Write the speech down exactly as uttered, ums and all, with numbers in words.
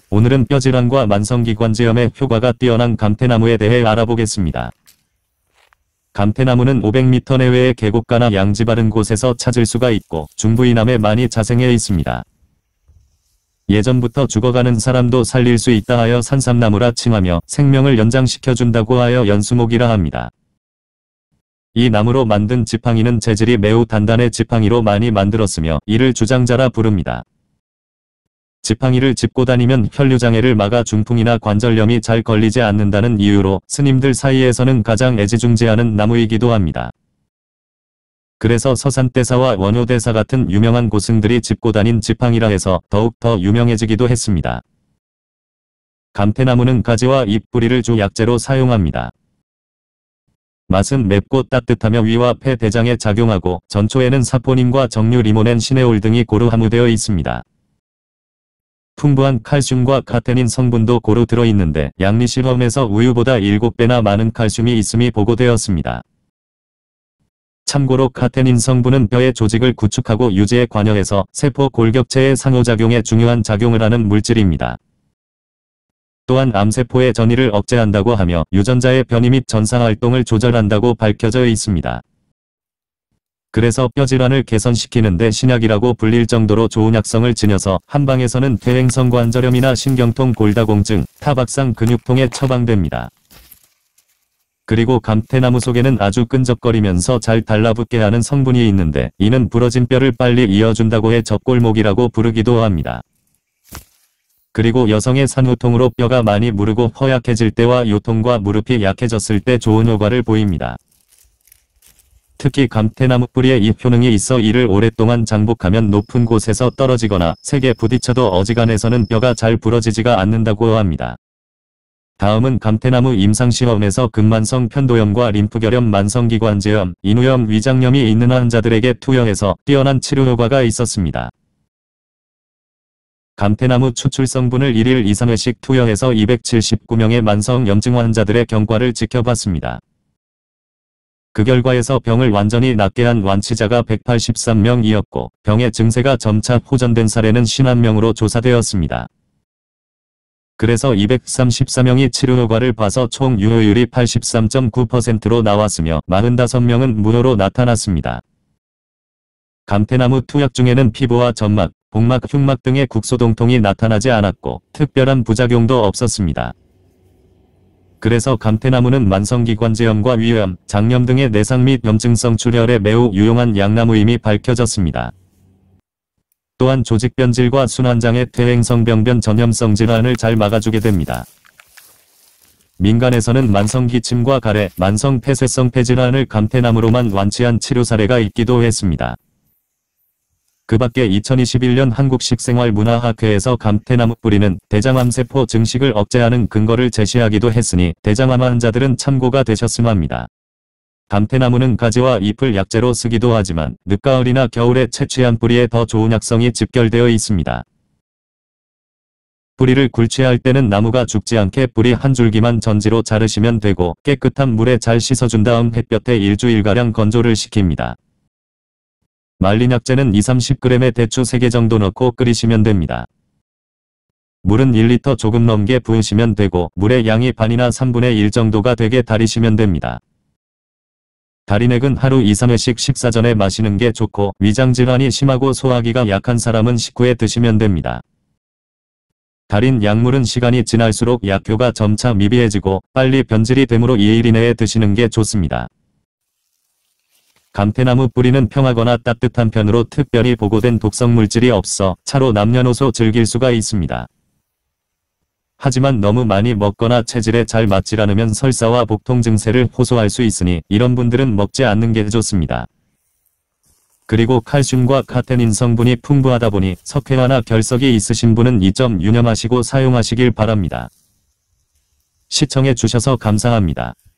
오늘은 뼈질환과 만성기관지염에 효과가 뛰어난 감태나무에 대해 알아보겠습니다. 감태나무는 오백 미터 내외의 계곡가나 양지 바른 곳에서 찾을 수가 있고 중부 이남에 많이 자생해 있습니다. 예전부터 죽어가는 사람도 살릴 수 있다 하여 산삼나무라 칭하며 생명을 연장시켜준다고 하여 연수목이라 합니다. 이 나무로 만든 지팡이는 재질이 매우 단단해 지팡이로 많이 만들었으며 이를 주장자라 부릅니다. 지팡이를 짚고 다니면 혈류장애를 막아 중풍이나 관절염이 잘 걸리지 않는다는 이유로 스님들 사이에서는 가장 애지중지하는 나무이기도 합니다. 그래서 서산대사와 원효대사 같은 유명한 고승들이 짚고 다닌 지팡이라 해서 더욱 더 유명해지기도 했습니다. 감태나무는 가지와 잎, 뿌리를 주 약재로 사용합니다. 맛은 맵고 따뜻하며 위와 폐, 대장에 작용하고 전초에는 사포닌과 정류, 리모넨, 시네올 등이 고루 함유되어 있습니다. 풍부한 칼슘과 카테닌 성분도 고루 들어있는데 양리실험에서 우유보다 일곱 배나 많은 칼슘이 있음이 보고되었습니다. 참고로 카테닌 성분은 뼈의 조직을 구축하고 유지에 관여해서 세포 골격체의 상호작용에 중요한 작용을 하는 물질입니다. 또한 암세포의 전이를 억제한다고 하며 유전자의 변이 및 전사활동을 조절한다고 밝혀져 있습니다. 그래서 뼈질환을 개선시키는 데 신약이라고 불릴 정도로 좋은 약성을 지녀서 한방에서는 퇴행성 관절염이나 신경통, 골다공증, 타박상, 근육통에 처방됩니다. 그리고 감태나무 속에는 아주 끈적거리면서 잘 달라붙게 하는 성분이 있는데 이는 부러진 뼈를 빨리 이어준다고 해 젖골목이라고 부르기도 합니다. 그리고 여성의 산후통으로 뼈가 많이 무르고 허약해질 때와 요통과 무릎이 약해졌을 때 좋은 효과를 보입니다. 특히 감태나무 뿌리에 이 효능이 있어 이를 오랫동안 장복하면 높은 곳에서 떨어지거나 세게 부딪혀도 어지간해서는 뼈가 잘 부러지지가 않는다고 합니다. 다음은 감태나무 임상시험에서 근만성 편도염과 림프결염, 만성기관지염, 인후염, 위장염이 있는 환자들에게 투여해서 뛰어난 치료 효과가 있었습니다. 감태나무 추출 성분을 일일 이삼 회씩 투여해서 이백칠십구 명의 만성염증 환자들의 경과를 지켜봤습니다. 그 결과에서 병을 완전히 낫게 한 완치자가 백팔십삼 명이었고 병의 증세가 점차 호전된 사례는 오십일 명으로 조사되었습니다. 그래서 이백삼십사 명이 치료 효과를 봐서 총 유효율이 팔십삼 점 구 퍼센트로 나왔으며 사십오 명은 무효로 나타났습니다. 감태나무 투약 중에는 피부와 점막, 복막, 흉막 등의 국소동통이 나타나지 않았고 특별한 부작용도 없었습니다. 그래서 감태나무는 만성기관지염과 위염, 장염 등의 내상 및 염증성 출혈에 매우 유용한 약나무임이 밝혀졌습니다. 또한 조직변질과 순환장애, 퇴행성 병변, 전염성 질환을 잘 막아주게 됩니다. 민간에서는 만성기침과 가래, 만성폐쇄성 폐질환을 감태나무로만 완치한 치료 사례가 있기도 했습니다. 그 밖에 이천이십일 년 한국식생활문화학회에서 감태나무 뿌리는 대장암세포 증식을 억제하는 근거를 제시하기도 했으니 대장암 환자들은 참고가 되셨으면 합니다. 감태나무는 가지와 잎을 약재로 쓰기도 하지만 늦가을이나 겨울에 채취한 뿌리에 더 좋은 약성이 집결되어 있습니다. 뿌리를 굴취할 때는 나무가 죽지 않게 뿌리 한 줄기만 전지로 자르시면 되고 깨끗한 물에 잘 씻어준 다음 햇볕에 일주일가량 건조를 시킵니다. 말린 약재는 이삼십 그램에 대추 세 개 정도 넣고 끓이시면 됩니다. 물은 일 리터 조금 넘게 부으시면 되고 물의 양이 반이나 삼분의 일 정도가 되게 달이시면 됩니다. 달인액은 하루 이, 삼 회씩 식사 전에 마시는 게 좋고 위장질환이 심하고 소화기가 약한 사람은 식후에 드시면 됩니다. 달인 약물은 시간이 지날수록 약효가 점차 미비해지고 빨리 변질이 되므로 이 일 이내에 드시는 게 좋습니다. 감태나무 뿌리는 평하거나 따뜻한 편으로 특별히 보고된 독성물질이 없어 차로 남녀노소 즐길 수가 있습니다. 하지만 너무 많이 먹거나 체질에 잘 맞질 않으면 설사와 복통 증세를 호소할 수 있으니 이런 분들은 먹지 않는 게 좋습니다. 그리고 칼슘과 카테닌 성분이 풍부하다 보니 석회화나 결석이 있으신 분은 이 점 유념하시고 사용하시길 바랍니다. 시청해 주셔서 감사합니다.